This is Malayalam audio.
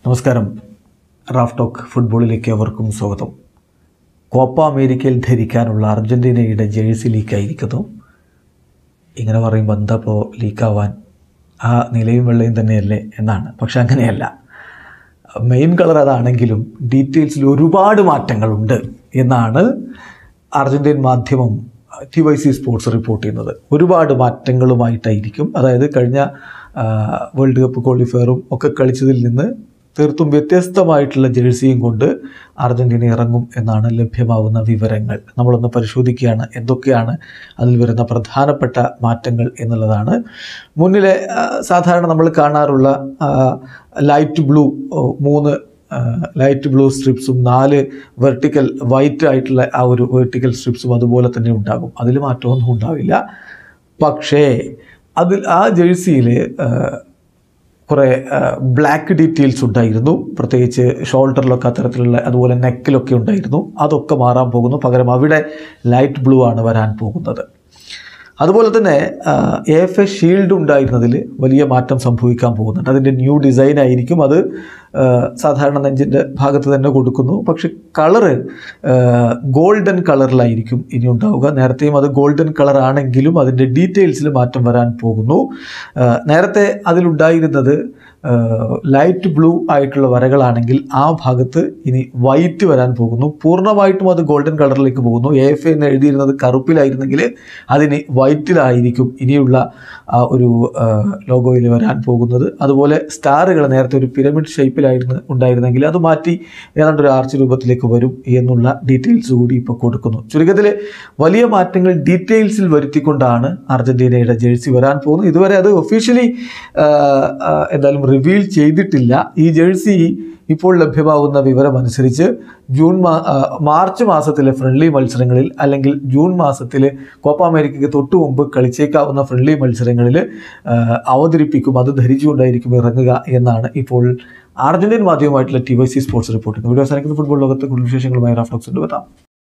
നമസ്കാരം. റാഫ് ടോക്ക് ഫുട്ബോളിലേക്ക് അവർക്കും സ്വാഗതം. കോപ്പ അമേരിക്കയിൽ ധരിക്കാനുള്ള അർജൻറ്റീനയുടെ ജേഴ്സി ലീക്കായിരിക്കുന്നു. ഇങ്ങനെ പറയുമ്പോൾ എന്താ ഇപ്പോൾ ലീക്കാവാൻ, ആ നിലയും വെള്ളയും തന്നെയല്ലേ എന്നാണ്. പക്ഷെ അങ്ങനെയല്ല. മെയിൻ കളർ അതാണെങ്കിലും ഡീറ്റെയിൽസിൽ ഒരുപാട് മാറ്റങ്ങളുണ്ട് എന്നാണ് അർജൻറ്റീൻ മാധ്യമം TYC സ്പോർട്സ് റിപ്പോർട്ട് ചെയ്യുന്നത്. ഒരുപാട് മാറ്റങ്ങളുമായിട്ടായിരിക്കും, അതായത് കഴിഞ്ഞ വേൾഡ് കപ്പ് ക്വാളിഫയറും ഒക്കെ കളിച്ചതിൽ നിന്ന് തീർത്തും വ്യത്യസ്തമായിട്ടുള്ള ജേഴ്സിയും കൊണ്ട് അർജൻറ്റീന ഇറങ്ങും എന്നാണ് ലഭ്യമാവുന്ന വിവരങ്ങൾ. നമ്മളൊന്ന് പരിശോധിക്കുകയാണ് എന്തൊക്കെയാണ് അതിൽ വരുന്ന പ്രധാനപ്പെട്ട മാറ്റങ്ങൾ എന്നുള്ളതാണ്. മുന്നിലെ സാധാരണ നമ്മൾ കാണാറുള്ള ലൈറ്റ് ബ്ലൂ 3 ലൈറ്റ് ബ്ലൂ സ്ട്രിപ്സും 4 വെർട്ടിക്കൽ വൈറ്റ് ആയിട്ടുള്ള ആ ഒരു വെർട്ടിക്കൽ സ്ട്രിപ്സും അതുപോലെ തന്നെ ഉണ്ടാകും. അതിൽ മാറ്റമൊന്നും ഉണ്ടാവില്ല. പക്ഷേ ആ ജേഴ്സിയിൽ കുറേ ബ്ലാക്ക് ഡീറ്റെയിൽസ് ഉണ്ടായിരുന്നു. പ്രത്യേകിച്ച് ഷോൾഡറിലൊക്കെ അത്തരത്തിലുള്ള, അതുപോലെ നെക്കിലൊക്കെ ഉണ്ടായിരുന്നു. അതൊക്കെ മാറാൻ പോകുന്നു. പകരം അവിടെ ലൈറ്റ് ബ്ലൂ ആണ് വരാൻ പോകുന്നത്. അതുപോലെ തന്നെ AFA ഷീൽഡ് ഉണ്ടായിരുന്നതിൽ വലിയ മാറ്റം സംഭവിക്കാൻ പോകുന്നുണ്ട്. അതിൻ്റെ ന്യൂ ഡിസൈൻ ആയിരിക്കും. അത് സാധാരണ നെഞ്ചിൻ്റെ ഭാഗത്ത് തന്നെ കൊടുക്കുന്നു. പക്ഷെ കളറ് ഗോൾഡൻ കളറിലായിരിക്കും ഇനി ഉണ്ടാവുക. നേരത്തെയും അത് ഗോൾഡൻ കളർ ആണെങ്കിലും അതിൻ്റെ ഡീറ്റെയിൽസിൽ മാറ്റം വരാൻ പോകുന്നു. നേരത്തെ അതിലുണ്ടായിരുന്നത് ലൈറ്റ് ബ്ലൂ ആയിട്ടുള്ള വരകളാണെങ്കിൽ ആ ഭാഗത്ത് ഇനി വൈറ്റ് വരാൻ പോകുന്നു. പൂർണ്ണമായിട്ടും അത് ഗോൾഡൻ കളറിലേക്ക് പോകുന്നു. AFA എന്ന് എഴുതിയിരുന്നത് കറുപ്പിലായിരുന്നെങ്കിൽ അതിന് വൈറ്റിലായിരിക്കും ഇനിയുള്ള ഒരു ലോഗോയിൽ വരാൻ പോകുന്നത്. അതുപോലെ സ്റ്റാറുകൾ നേരത്തെ ഒരു പിരമിഡ് ഷേപ്പിലായിരുന്നു ഉണ്ടായിരുന്നെങ്കിൽ അത് മാറ്റി ഏതാണ്ട് ഒരു ആർച്ച് രൂപത്തിലേക്ക് വരും എന്നുള്ള ഡീറ്റെയിൽസ് കൂടി ഇപ്പോൾ കൊടുക്കുന്നു. ചുരുക്കത്തിൽ വലിയ മാറ്റങ്ങൾ ഡീറ്റെയിൽസിൽ വരുത്തിക്കൊണ്ടാണ് അർജൻറ്റീനയുടെ ജേഴ്സി വരാൻ പോകുന്നത്. ഇതുവരെ അത് ഒഫീഷ്യലി എന്തായാലും റിവീൽ ചെയ്തിട്ടില്ല. ഈ ജേഴ്സി ഇപ്പോൾ ലഭ്യമാകുന്ന വിവരമനുസരിച്ച് മാർച്ച് മാസത്തിലെ ഫ്രണ്ട്ലി മത്സരങ്ങളിൽ, അല്ലെങ്കിൽ ജൂൺ മാസത്തിൽ കോപ്പ അമേരിക്കയ്ക്ക് തൊട്ടു മുമ്പ് കളിച്ചേക്കാവുന്ന ഫ്രണ്ട്ലി മത്സരങ്ങളിൽ അവതരിപ്പിക്കും. അത് ധരിച്ചുകൊണ്ടായിരിക്കും ഇറങ്ങുക എന്നാണ് ഇപ്പോൾ അർജന്റീൻ മാധ്യമമായിട്ടുള്ള TYC സ്പോർട്സ് റിപ്പോർട്ട്. വീഡിയോ അവസാനിക്കുന്ന ഫുട്ബോൾ ലോകത്തെ കൂടുതൽ വിശേഷങ്ങളുമായി റാഫ് ടോക്സ് കൊണ്ടുവരാം.